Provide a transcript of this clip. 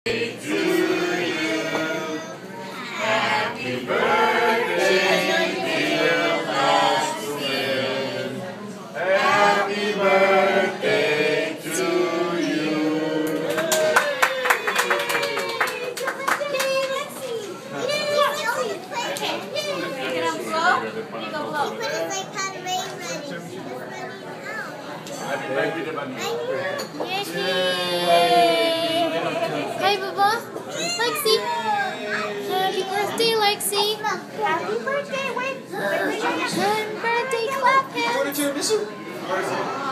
Happy birthday, dear Austin. Happy birthday to you. Take it up slow. You go blow. Hey, Bubba. Lexi. Happy birthday, Lexi. Happy birthday. Wait. Happy birthday, clap hands.